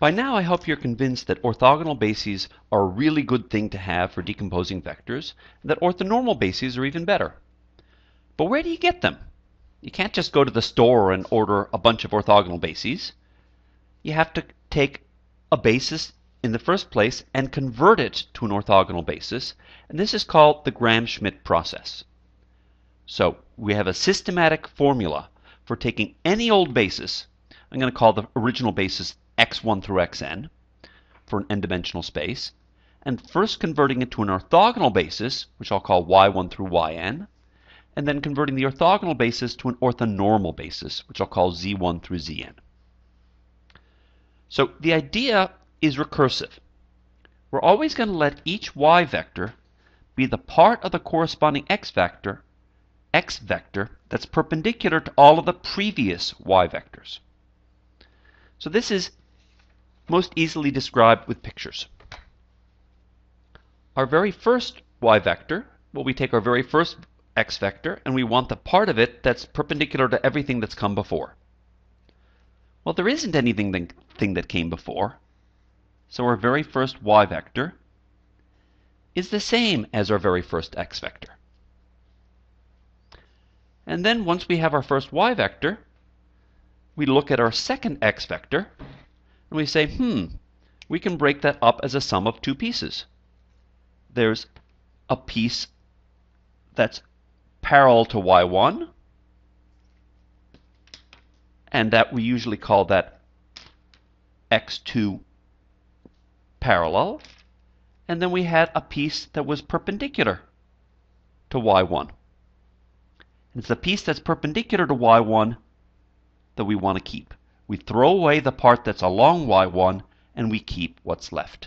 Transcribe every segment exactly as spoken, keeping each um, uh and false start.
By now I hope you're convinced that orthogonal bases are a really good thing to have for decomposing vectors, and that orthonormal bases are even better. But where do you get them? You can't just go to the store and order a bunch of orthogonal bases. You have to take a basis in the first place and convert it to an orthogonal basis, and this is called the Gram-Schmidt process. So we have a systematic formula for taking any old basis. I'm going to call the original basis x one through xn for an n-dimensional space, and first converting it to an orthogonal basis, which I'll call y one through yn, and then converting the orthogonal basis to an orthonormal basis, which I'll call z one through zn. So the idea is recursive. We're always going to let each y vector be the part of the corresponding x vector, x vector that's perpendicular to all of the previous y vectors. So this is most easily described with pictures. Our very first y vector, well, we take our very first x vector and we want the part of it that's perpendicular to everything that's come before. Well, there isn't anything thing that came before, so our very first y vector is the same as our very first x vector. And then once we have our first y vector, we look at our second x vector and we say, hmm, we can break that up as a sum of two pieces. There's a piece that's parallel to y one, and that we usually call that x two parallel, and then we had a piece that was perpendicular to y one. And it's the piece that's perpendicular to y one that we want to keep. We throw away the part that's along y one and we keep what's left.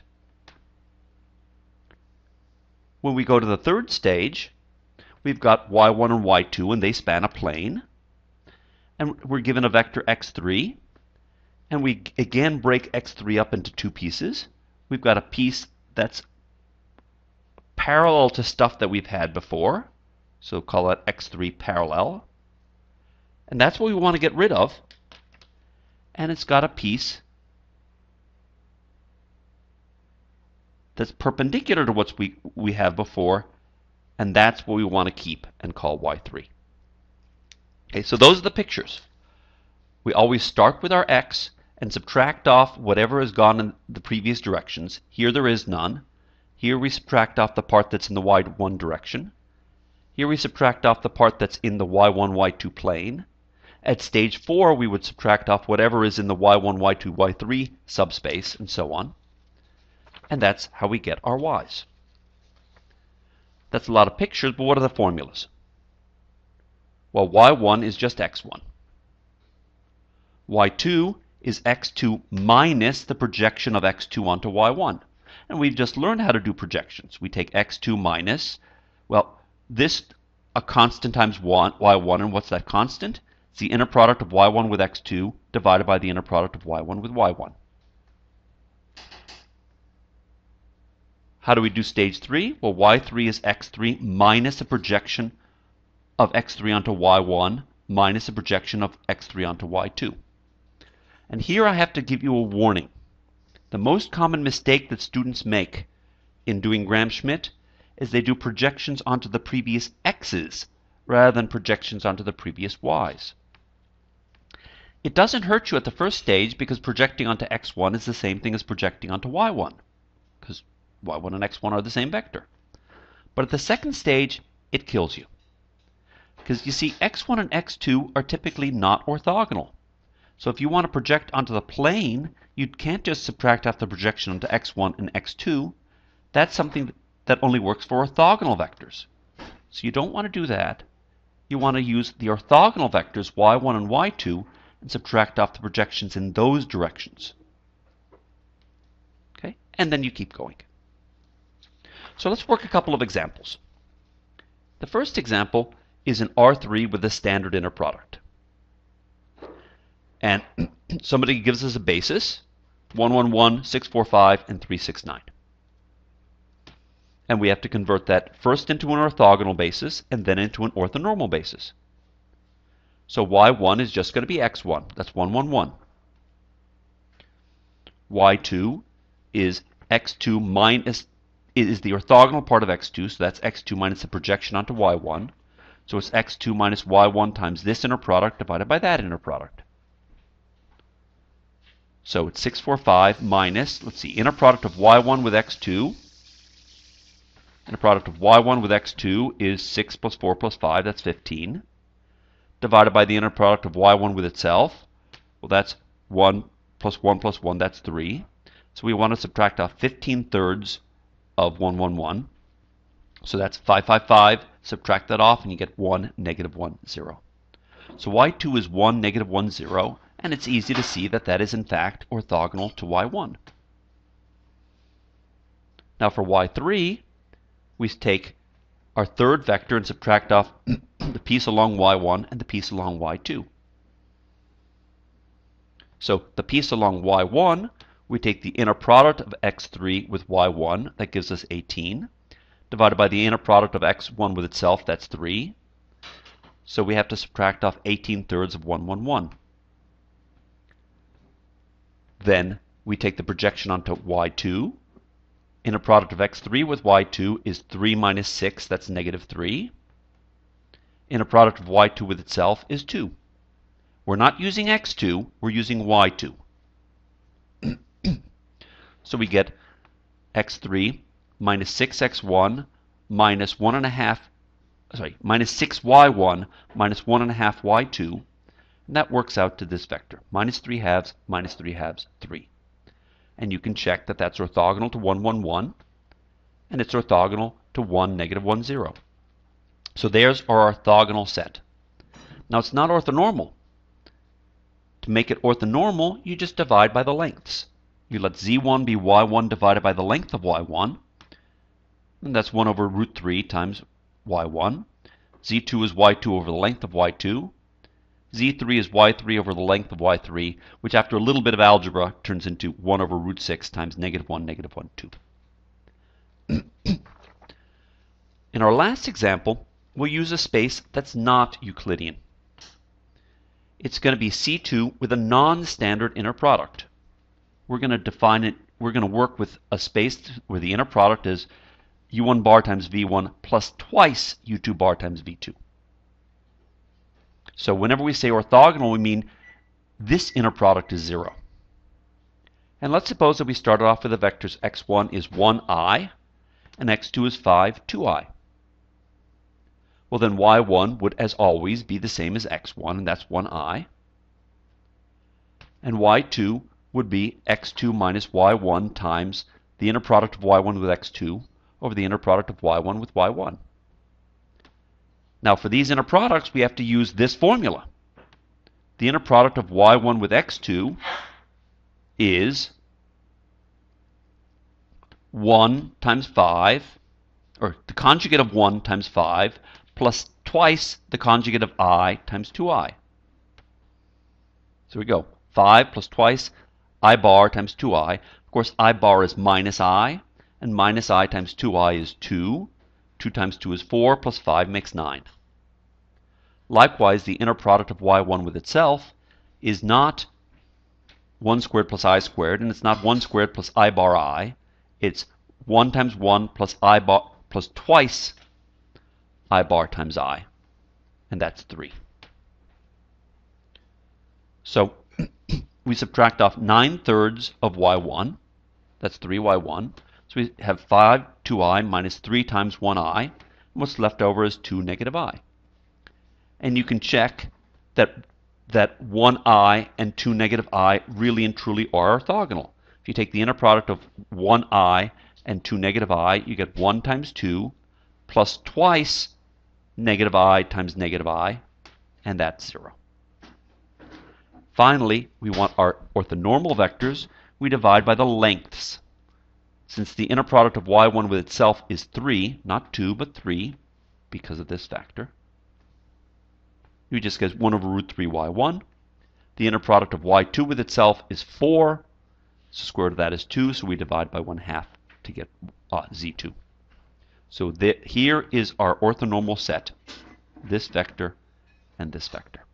When we go to the third stage, we've got y one and y two and they span a plane. And we're given a vector x three. And we again break x three up into two pieces. We've got a piece that's parallel to stuff that we've had before. So call it x three parallel. And that's what we want to get rid of. And it's got a piece that's perpendicular to what we, we have before. And that's what we want to keep and call y three. Okay, so those are the pictures. We always start with our x and subtract off whatever has gone in the previous directions. Here there is none. Here we subtract off the part that's in the y one direction. Here we subtract off the part that's in the y one, y two plane. At stage four, we would subtract off whatever is in the y one, y two, y three subspace, and so on. And that's how we get our y's. That's a lot of pictures, but what are the formulas? Well, y one is just x one. y two is x two minus the projection of x two onto y one. And we've just learned how to do projections. We take x two minus, well, this, a constant times one, y one, and what's that constant? It's the inner product of y one with x two divided by the inner product of y one with y one. How do we do stage three? Well, y three is x three minus the projection of x three onto y one minus the projection of x three onto y two. And here I have to give you a warning. The most common mistake that students make in doing Gram-Schmidt is they do projections onto the previous x's rather than projections onto the previous y's. It doesn't hurt you at the first stage because projecting onto x one is the same thing as projecting onto y one, because y one and x one are the same vector. But at the second stage, it kills you. Because you see, x one and x two are typically not orthogonal. So if you want to project onto the plane, you can't just subtract off the projection onto x one and x two. That's something that only works for orthogonal vectors. So you don't want to do that. You want to use the orthogonal vectors y one and y two and subtract off the projections in those directions. Okay? And then you keep going. So let's work a couple of examples. The first example is an R three with a standard inner product. And somebody gives us a basis, one one one, six four five, and three six nine. And we have to convert that first into an orthogonal basis and then into an orthonormal basis. So y one is just going to be x one. That's one one one. y two is x two minus, is the orthogonal part of x two, so that's x two minus the projection onto y one. So it's x two minus y one times this inner product divided by that inner product. So it's six hundred forty-five minus, let's see, inner product of y one with x two. Inner product of y one with x two is six plus four plus five, that's fifteen. Divided by the inner product of y one with itself, well, that's one plus one plus one, that's three. So we want to subtract off fifteen thirds of one hundred eleven. So that's five hundred fifty-five. Subtract that off and you get one, negative one, zero. So y two is one, negative one, zero. And it's easy to see that that is in fact orthogonal to y one. Now for y three, we take our third vector and subtract off the piece along y one and the piece along y two. So the piece along y one, we take the inner product of x three with y one, that gives us eighteen, divided by the inner product of x one with itself, that's three. So we have to subtract off eighteen thirds of one hundred eleven. Then we take the projection onto y two. Inner product of x three with y two is three minus six, that's negative three. Inner product of y two with itself is two. We're not using x two, we're using y two. So we get x three minus six x one minus one and a half, sorry, minus six y one minus one and a half y two. And that works out to this vector, minus three halves, minus three halves, three. And you can check that that's orthogonal to one hundred eleven, and it's orthogonal to one, negative one, zero. So there's our orthogonal set. Now it's not orthonormal. To make it orthonormal, you just divide by the lengths. You let z one be y one divided by the length of y one, and that's one over root three times y one. z two is y two over the length of y two. z three is y three over the length of y three, which after a little bit of algebra turns into one over root six times negative one, negative one, two. In our last example, we'll use a space that's not Euclidean. It's going to be C two with a non-standard inner product. We're going to define it, we're going to work with a space where the inner product is u one bar times v one plus twice u two bar times v two. So whenever we say orthogonal, we mean this inner product is zero. And let's suppose that we started off with the vectors x one is one i and x two is five, two i. Well, then y one would, as always, be the same as x one, and that's one i. And y two would be x two minus y one times the inner product of y one with x two over the inner product of y one with y one. Now, for these inner products, we have to use this formula. The inner product of y one with x two is one times five, or the conjugate of one times five, plus twice the conjugate of I times two i. So we go, five plus twice I bar times two i. Of course, I bar is minus I, and minus I times two i is two. two times two is four, plus five makes nine. Likewise, the inner product of y one with itself is not one squared plus I squared, and it's not one squared plus I bar I. It's one times one plus I bar plus twice I bar times I, and that's three. So we subtract off nine thirds of y one, that's three y one. So we have five, two i minus three times one i, and what's left over is two negative I. And you can check that that one i and two negative I really and truly are orthogonal. If you take the inner product of one i and two negative I, you get one times two plus twice negative I times negative I, and that's zero. Finally, we want our orthonormal vectors. We divide by the lengths. Since the inner product of y one with itself is three, not two, but three, because of this factor, you just get one over root three y one. The inner product of y two with itself is four. So square root of that is two, so we divide by one half to get uh, z two. So the, here is our orthonormal set, this vector and this vector.